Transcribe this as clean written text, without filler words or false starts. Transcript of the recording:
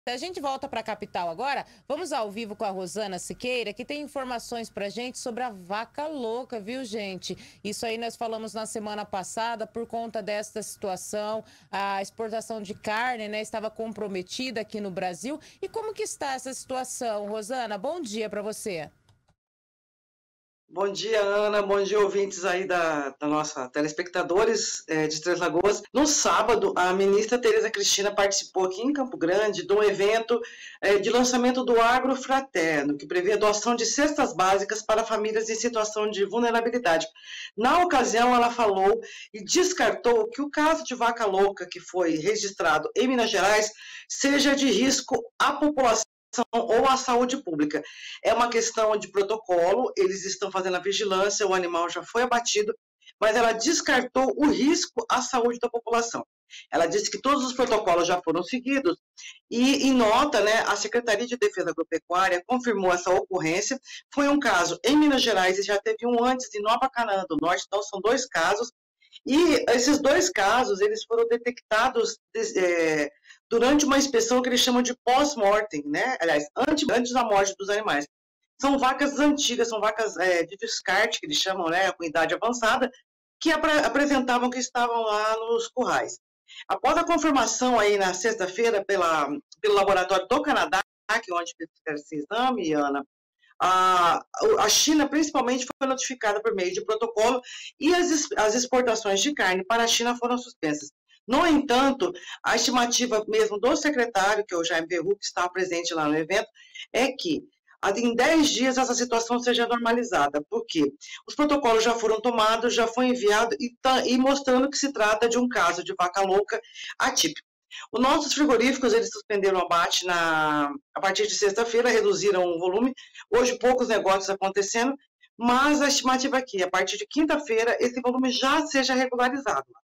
A gente volta para a capital agora. Vamos ao vivo com a Rosana Siqueira, que tem informações para gente sobre a vaca louca, viu, gente? Isso aí nós falamos na semana passada por conta desta situação. A exportação de carne, né, estava comprometida aqui no Brasil. E como que está essa situação, Rosana? Bom dia para você. Bom dia, Ana. Bom dia, ouvintes aí da nossa telespectadores de Três Lagoas. No sábado, a ministra Tereza Cristina participou aqui em Campo Grande de um evento de lançamento do Agro Fraterno, que prevê a doação de cestas básicas para famílias em situação de vulnerabilidade. Na ocasião, ela falou e descartou que o caso de vaca louca que foi registrado em Minas Gerais seja de risco à população ou à saúde pública. É uma questão de protocolo, eles estão fazendo a vigilância, o animal já foi abatido, mas ela descartou o risco à saúde da população. Ela disse que todos os protocolos já foram seguidos e, em nota, né, a Secretaria de Defesa Agropecuária confirmou essa ocorrência. Foi um caso em Minas Gerais e já teve um antes em Nova Canaã do Norte, então são dois casos. E esses dois casos, eles foram detectados durante uma inspeção que eles chamam de pós-mortem, né? Aliás, antes da morte dos animais. São vacas antigas, são vacas de descarte, que eles chamam, né, com idade avançada, que apresentavam que estavam lá nos currais. Após a confirmação aí na sexta-feira pelo laboratório do Canadá, que é onde fez esse exame, Ana, a China, principalmente, foi notificada por meio de protocolo e as exportações de carne para a China foram suspensas. No entanto, a estimativa mesmo do secretário, que é o Jaime Verru, que estava presente lá no evento, é que em 10 dias essa situação seja normalizada, porque os protocolos já foram tomados, já foi enviado e mostrando que se trata de um caso de vaca louca atípico. Os nossos frigoríficos, eles suspenderam o abate a partir de sexta-feira, reduziram o volume. Hoje, poucos negócios acontecendo, mas a estimativa aqui, a partir de quinta-feira, esse volume já seja regularizado.